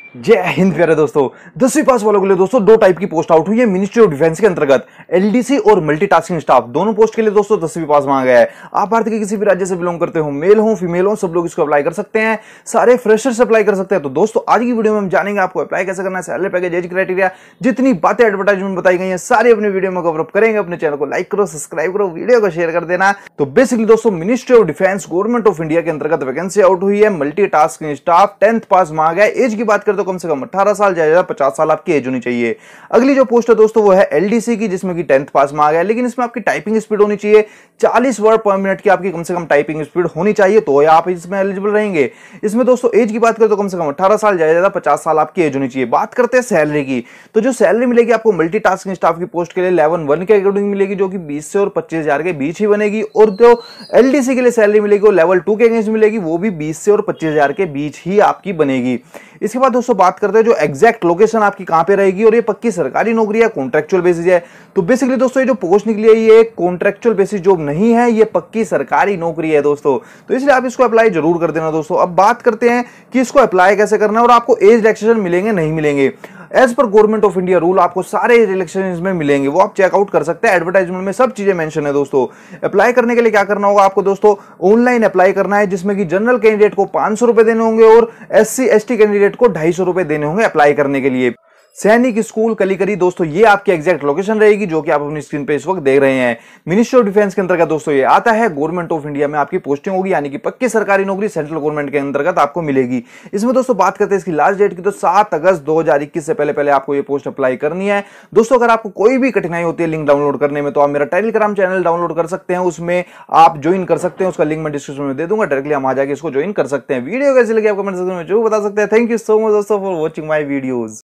जय हिंद प्यारे दोस्तों। 10वीं पास वालों के लिए दोस्तों दो टाइप की पोस्ट आउट हुई है मिनिस्ट्री ऑफ डिफेंस के अंतर्गत। एलडीसी और मल्टीटास्किंग स्टाफ दोनों पोस्ट के लिए दोस्तों 10वीं पास मांगा गया है। आप भारत के किसी भी राज्य से बिलोंग करते हो, मेल हो फीमेल हो, सब लोग इसको अप्लाई कर सकते हैं। सारे फ्रेशर्स अप्लाई कर सकते हैं। तो दोस्तों आज की वीडियो में हम जानेंगे आपको अप्लाई कैसे करना है, सैलरी पैकेज, एज क्राइटेरिया, जितनी बातें एडवर्टाइजमेंट बताई गई है सारी अपनी वीडियो में कवर अप करेंगे। अपने चैनल को लाइक करो, सब्सक्राइब करो, वीडियो को शेयर कर देना। तो बेसिकली दोस्तों Ministry of Defence Government of India के अंतर्गत वैकेंसी आउट हुई है मल्टीटास्किंग स्टाफ। 10th पास मांगा है। एज की बात करें तो कम से कम 18 साल, ज्यादा 50 साल आपकी एज होनी चाहिए। अगली जो पोस्ट है दोस्तों वो है एलडीसी की, जिसमें कि 10th पास मांगा है, लेकिन इसमें आपकी टाइपिंग स्पीड होनी चाहिए 40 वर्ड पर मिनट की आपकी कम से कम टाइपिंग स्पीड होनी चाहिए, तो आप इसमें एलिजिबल रहेंगे। इसमें दोस्तों एज की बात करें तो कम से कम 18 साल, ज्यादा 50 साल आपकी एज होनी चाहिए। बात करते हैं सैलरी की, तो जो सैलरी मिलेगी आपको मल्टीटास्किंग स्टाफ की पोस्ट के लिए लेवल 1 के अकॉर्डिंग मिलेगी, जो कि 20 से और 25,000 के बीच ही बनेगी। और जो एलडीसी के लिए सैलरी मिलेगी वो लेवल 2 के अगेंस्ट मिलेगी, वो भी 20 से और 25,000 के बीच ही आपकी बनेगी। इसके बाद दोस्तों बात करते हैं जो एग्जैक्ट लोकेशन आपकी कहां पे रहेगी, और ये पक्की सरकारी नौकरी है, कॉन्ट्रेक्चुअल बेसिस है। तो बेसिकली दोस्तों ये जो पोस्ट निकली है ये कॉन्ट्रेक्चुअल बेसिस जॉब नहीं है, ये पक्की सरकारी नौकरी है दोस्तों। तो इसलिए आप इसको अप्लाई जरूर कर देना दोस्तों। अब बात करते हैं कि इसको अप्लाई कैसे करना है और आपको एज रिलैक्सेशन मिलेंगे नहीं मिलेंगे। As per government of India rule आपको सारे रिलैक्सेशन में मिलेंगे, वो आप चेकआउट कर सकते हैं। एडवर्टाइजमेंट में सब चीजें मेंशन है दोस्तों। अप्लाई करने के लिए क्या करना होगा आपको दोस्तों, ऑनलाइन अप्लाई करना है, जिसमें कि जनरल कैंडिडेट को 500 रुपए देने होंगे और एससी एसटी कैंडिडेट को 250 रुपए देने होंगे अप्लाई करने के लिए। सैनिक स्कूल कलीकरी दोस्तों ये आपकी एग्जैक्ट लोकेशन रहेगी, जो कि आप अपनी स्क्रीन पे इस वक्त देख रहे हैं। मिनिस्ट्री ऑफ डिफेंस के अंतर्गत दोस्तों ये आता है, गवर्नमेंट ऑफ इंडिया में आपकी पोस्टिंग होगी, यानी कि पक्की सरकारी नौकरी सेंट्रल गवर्नमेंट के अंतर्गत आपको मिलेगी। इसमें दोस्तों बात करते हैं इसकी लास्ट डेट की, तो 7 अगस्त 2021 से पहले आपको ये पोस्ट अप्लाई करनी है दोस्तों। अगर आपको कोई भी कठिनाई होती है लिंक डाउनलोड करने में, तो आप मेरा टेलीग्राम चैनल डाउनलोड कर सकते हैं, उसमें आप ज्वाइन कर सकते हैं। उसका लिंक मैं डिस्क्रिप्शन में दे दूंगा, डायरेक्टली हम आ जाके इसको ज्वाइन कर सकते हैं। वीडियो कैसे लगी आपको कमेंट सेक्शन में जरूर बता सकते हैं। थैंक यू सो मच दोस्तों फॉर वॉचिंग माय वीडियोस।